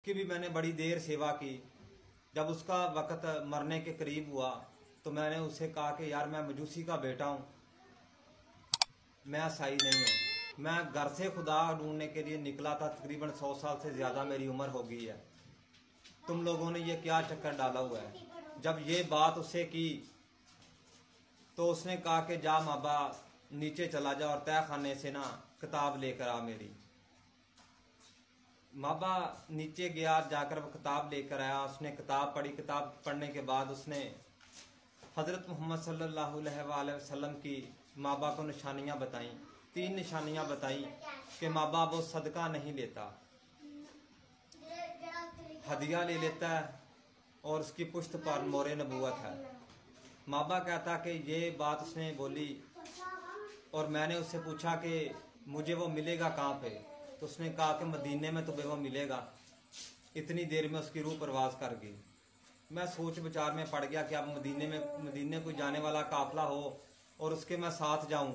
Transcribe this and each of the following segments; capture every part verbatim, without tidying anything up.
की भी मैंने बड़ी देर सेवा की। जब उसका वक़्त मरने के करीब हुआ तो मैंने उसे कहा कि यार मैं मजूसी का बेटा हूँ, मैं ईसाई नहीं हूँ। मैं घर से खुदा ढूंढने के लिए निकला था, तकरीबन सौ साल से ज़्यादा मेरी उम्र हो गई है। तुम लोगों ने ये क्या चक्कर डाला हुआ है। जब ये बात उससे की तो उसने कहा कि जा माबा नीचे चला जा और तय खाने से ना किताब लेकर आ मेरी। माबा नीचे गया, जाकर वो किताब लेकर आया। उसने किताब पढ़ी। किताब पढ़ने के बाद उसने हज़रत मोहम्मद सल्लल्लाहु अलैहि वसल्लम की माबा को निशानियां बताई। तीन निशानियां बताई कि माबा वो सदका नहीं लेता, हदिया ले लेता है और उसकी पुश्त पर मोरे नबूवत है। माबा कहता कि ये बात उसने बोली और मैंने उससे पूछा कि मुझे वो मिलेगा कहाँ पे, तो उसने कहा कि मदीने में तुम्हें वो मिलेगा। इतनी देर में उसकी रूह परवाज कर गई। मैं सोच विचार में पड़ गया कि अब मदीने में मदीने कोई जाने वाला काफिला हो और उसके मैं साथ जाऊं।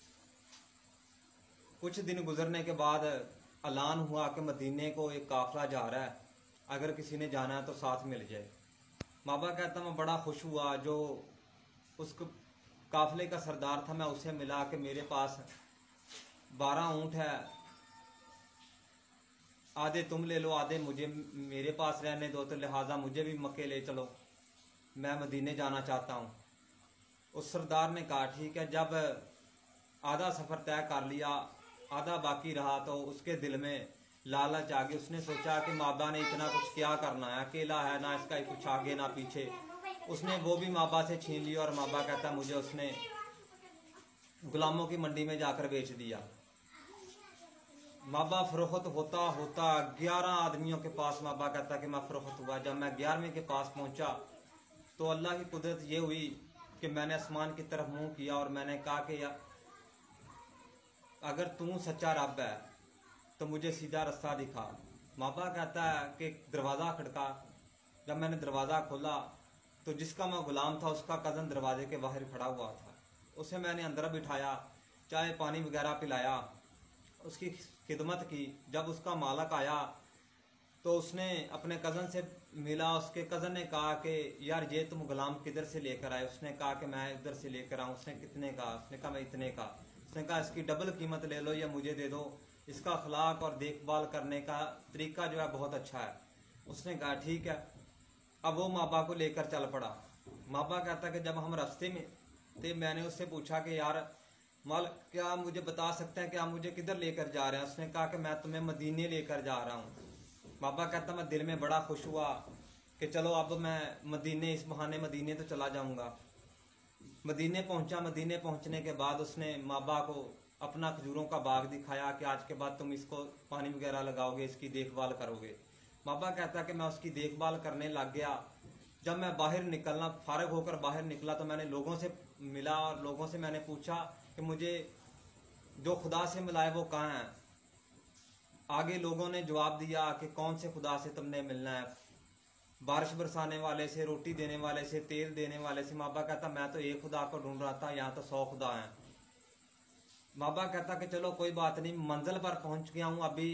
कुछ दिन गुजरने के बाद ऐलान हुआ कि मदीने को एक काफिला जा रहा है, अगर किसी ने जाना है तो साथ मिल जाए। माबा कहता मैं बड़ा खुश हुआ। जो उस काफिले का सरदार था मैं उसे मिला कि मेरे पास बारह ऊँट है, आधे तुम ले लो आधे मुझे मेरे पास रहने दो, तो लिहाजा मुझे भी मक्के ले चलो, मैं मदीने जाना चाहता हूँ। उस सरदार ने कहा ठीक है। जब आधा सफ़र तय कर लिया, आधा बाकी रहा, तो उसके दिल में लालच आ गई। उसने सोचा कि माबा ने इतना कुछ क्या करना है, अकेला है, ना इसका कुछ आगे ना पीछे। उसने वो भी माबा से छीन लिया और माबा कहता मुझे उसने गुलामों की मंडी में जाकर बेच दिया। माबा फरोख्त होता होता ग्यारह आदमियों के पास माबा कहता कि मैं फरोख्त हुआ। जब मैं ग्यारहवें के पास पहुंचा तो अल्लाह की कुदरत ये हुई कि मैंने आसमान की तरफ मुंह किया और मैंने कहा कि या अगर तू सच्चा रब है तो मुझे सीधा रास्ता दिखा। माबा कहता है कि दरवाज़ा खड़का। जब मैंने दरवाज़ा खोला तो जिसका मैं गुलाम था उसका कज़न दरवाजे के बाहर खड़ा हुआ था। उसे मैंने अंदर बिठाया, चाय पानी वगैरह पिलाया, उसकी खिदमत की। जब उसका मालक आया तो उसने अपने कज़न से मिला। उसके कज़न ने कहा कि यार ये तुम गुलाम किधर से लेकर आए। उसने कहा कि मैं इधर से लेकर आऊँ। उसने कितने का? उसने कहा मैं इतने का। उसने कहा इसकी डबल कीमत ले लो या मुझे दे दो, इसका अखलाक और देखभाल करने का तरीका जो है बहुत अच्छा है। उसने कहा ठीक है। अब वो माबा को लेकर चल पड़ा। माबा कहता कि जब हम रास्ते में थे मैंने उससे पूछा कि यार माल क्या मुझे बता सकते हैं कि आप मुझे किधर लेकर जा रहे हैं। उसने कहा कि मैं तुम्हें मदीने लेकर जा रहा हूँ। बाबा कहता मैं दिल में बड़ा खुश हुआ कि चलो अब मैं मदीने, इस बहाने मदीने तो चला जाऊँगा। मदीने पहुँचा। मदीने पहुँचने के बाद उसने माबा को अपना खजूरों का बाग दिखाया कि आज के बाद तुम इसको पानी वगैरह लगाओगे, इसकी देखभाल करोगे। माबा कहता कि मैं उसकी देखभाल करने लग गया। जब मैं बाहर निकलना फारग होकर बाहर निकला तो मैंने लोगों से मिला और लोगों से मैंने पूछा कि मुझे जो खुदा से मिला है वो कहाँ है। आगे लोगों ने जवाब दिया कि कौन से खुदा से तुमने मिलना है, बारिश बरसाने वाले से, रोटी देने वाले से, तेल देने वाले से। माबा कहता मैं तो एक खुदा को ढूंढ रहा था, यहाँ तो सौ खुदा हैं। माबा कहता कि चलो कोई बात नहीं, मंजिल पर पहुंच गया हूँ, अभी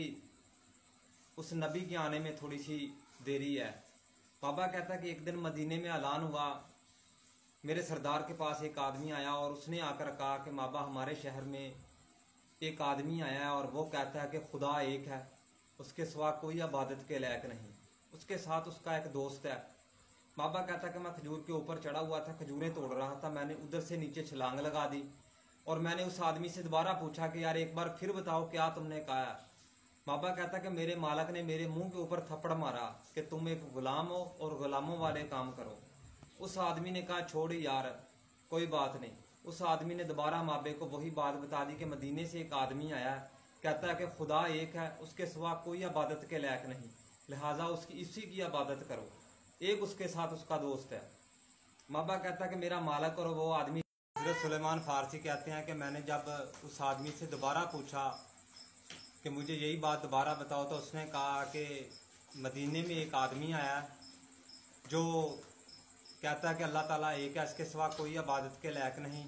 उस नबी के आने में थोड़ी सी देरी है। बाबा कहता कि एक दिन मदीने में ऐलान हुआ, मेरे सरदार के पास एक आदमी आया और उसने आकर कहा कि माबा हमारे शहर में एक आदमी आया है और वो कहता है कि खुदा एक है, उसके सिवा कोई इबादत के लायक नहीं, उसके साथ उसका एक दोस्त है। बाबा कहता कि मैं खजूर के ऊपर चढ़ा हुआ था, खजूरें तोड़ रहा था, मैंने उधर से नीचे छलांग लगा दी और मैंने उस आदमी से दोबारा पूछा कि यार एक बार फिर बताओ क्या तुमने कहा है। बाबा कहता कि मेरे मालक ने मेरे मुंह के ऊपर थप्पड़ मारा कि तुम एक गुलाम हो और गुलामों वाले काम करो। उस आदमी ने कहा छोड़ यार कोई बात नहीं। उस आदमी ने दोबारा माबे को वही बात बता दी कि मदीने से एक आदमी आया है, कहता है कि खुदा एक है, उसके सिवा कोई इबादत के लायक नहीं, लिहाजा उसकी इसी की इबादत करो। एक उसके साथ उसका दोस्त है। माबा कहता है कि मेरा मालक और वो आदमी, हज़रत सुलेमान फारसी कहते हैं कि मैंने जब उस आदमी से दोबारा पूछा कि मुझे यही बात दोबारा बताओ तो उसने कहा कि मदीने में एक आदमी आया जो कहता है कि अल्लाह ताला एक है, इसके सिवा कोई इबादत के लायक नहीं।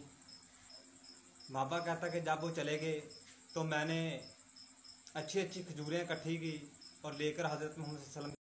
माबा कहता कि जब वो चले गए तो मैंने अच्छी अच्छी खजूरें इकट्ठी की और लेकर हज़रत मोहम्मद सल्लल्लाहु अलैहि वसल्लम